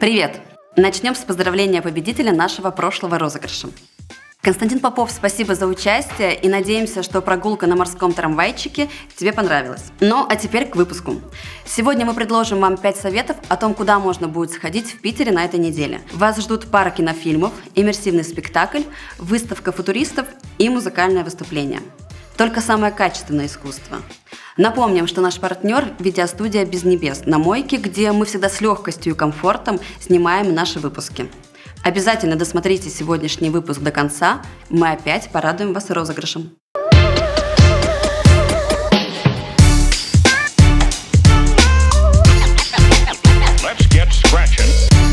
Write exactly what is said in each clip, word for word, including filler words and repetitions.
Привет! Начнем с поздравления победителя нашего прошлого розыгрыша. Константин Попов, спасибо за участие и надеемся, что прогулка на морском трамвайчике тебе понравилась. Ну, а теперь к выпуску. Сегодня мы предложим вам пять советов о том, куда можно будет сходить в Питере на этой неделе. Вас ждут пара кинофильмов, иммерсивный спектакль, выставка футуристов и музыкальное выступление. Только самое качественное искусство. Напомним, что наш партнер – видеостудия «Без небес» на Мойке, где мы всегда с легкостью и комфортом снимаем наши выпуски. Обязательно досмотрите сегодняшний выпуск до конца, мы опять порадуем вас розыгрышем. Let's get scratching.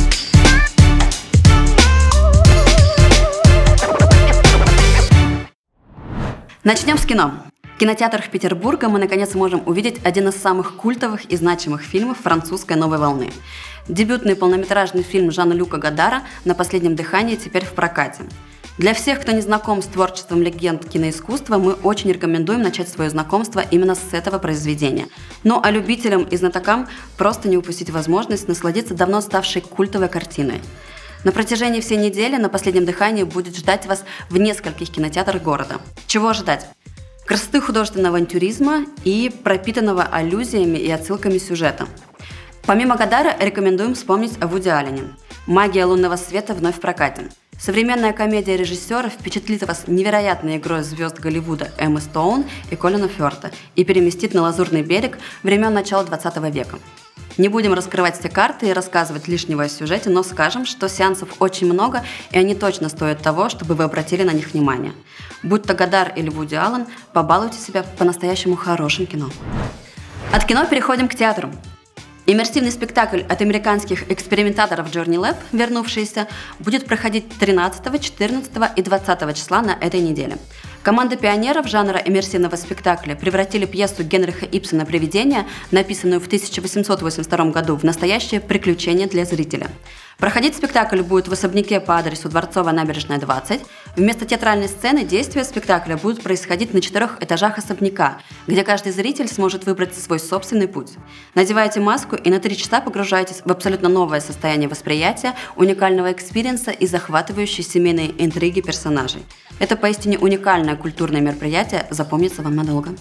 Начнем с кино. В кинотеатрах Петербурга мы наконец можем увидеть один из самых культовых и значимых фильмов французской новой волны. Дебютный полнометражный фильм Жана-Люка Годара «На последнем дыхании» теперь в прокате. Для всех, кто не знаком с творчеством легенд киноискусства, мы очень рекомендуем начать свое знакомство именно с этого произведения. Ну а любителям и знатокам просто не упустить возможность насладиться давно ставшей культовой картиной. На протяжении всей недели «На последнем дыхании» будет ждать вас в нескольких кинотеатрах города. Чего ожидать? Красоты художественного авантюризма и пропитанного аллюзиями и отсылками сюжета. Помимо Годара рекомендуем вспомнить о Вуди Аллене. «Магия лунного света» вновь в прокате. Современная комедия режиссера впечатлит вас невероятной игрой звезд Голливуда Эммы Стоун и Колина Фёрта и переместит на Лазурный берег времен начала двадцатого века. Не будем раскрывать все карты и рассказывать лишнего о сюжете, но скажем, что сеансов очень много, и они точно стоят того, чтобы вы обратили на них внимание. Будь то Годар или Вуди Аллен, побалуйте себя по-настоящему хорошим кино. От кино переходим к театру. Иммерсивный спектакль от американских экспериментаторов Journey Lab «Вернувшиеся» будет проходить тринадцатого, четырнадцатого и двадцатого числа на этой неделе. Команда пионеров жанра иммерсивного спектакля превратили пьесу Генриха Ибсена «Привидение», написанную в тысяча восемьсот восемьдесят втором году, в настоящее приключение для зрителя. Проходить спектакль будет в особняке по адресу Дворцовая набережная, двадцать. Вместо театральной сцены действия спектакля будут происходить на четырех этажах особняка, где каждый зритель сможет выбрать свой собственный путь. Надевайте маску и на три часа погружаетесь в абсолютно новое состояние восприятия, уникального экспириенса и захватывающей семейные интриги персонажей. Это поистине уникальное культурное мероприятие, запомнится вам надолго.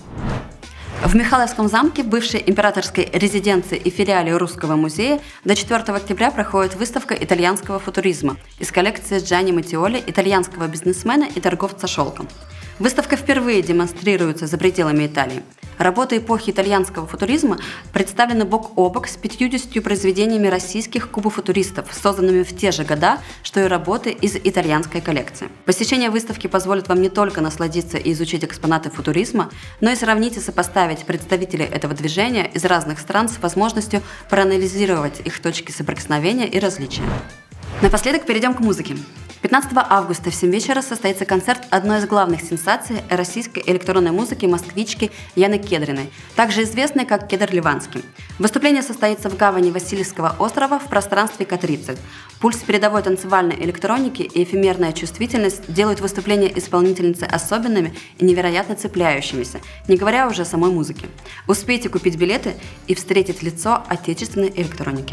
В Михайловском замке, бывшей императорской резиденции и филиале Русского музея, до четвёртого октября проходит выставка итальянского футуризма из коллекции Джанни Матиоли, итальянского бизнесмена и торговца шелком. Выставка впервые демонстрируется за пределами Италии. Работы эпохи итальянского футуризма представлены бок о бок с пятьюдесятью произведениями российских кубофутуристов, созданными в те же года, что и работы из итальянской коллекции. Посещение выставки позволит вам не только насладиться и изучить экспонаты футуризма, но и сравнить и сопоставить представителей этого движения из разных стран с возможностью проанализировать их точки соприкосновения и различия. Напоследок перейдем к музыке. пятнадцатого августа в семь вечера состоится концерт одной из главных сенсаций российской электронной музыки москвички Яны Кедриной, также известной как Кедр Ливанский. Выступление состоится в гавани Васильевского острова в пространстве К тридцать. Пульс передовой танцевальной электроники и эфемерная чувствительность делают выступления исполнительницы особенными и невероятно цепляющимися, не говоря уже о самой музыке. Успейте купить билеты и встретить лицо отечественной электроники.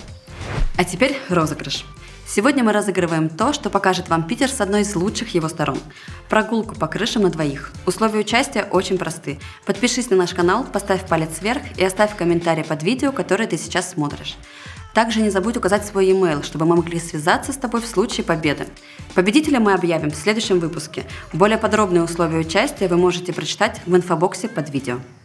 А теперь розыгрыш. Сегодня мы разыгрываем то, что покажет вам Питер с одной из лучших его сторон. Прогулку по крышам на двоих. Условия участия очень просты. Подпишись на наш канал, поставь палец вверх и оставь комментарий под видео, которое ты сейчас смотришь. Также не забудь указать свой e-mail, чтобы мы могли связаться с тобой в случае победы. Победителя мы объявим в следующем выпуске. Более подробные условия участия вы можете прочитать в инфобоксе под видео.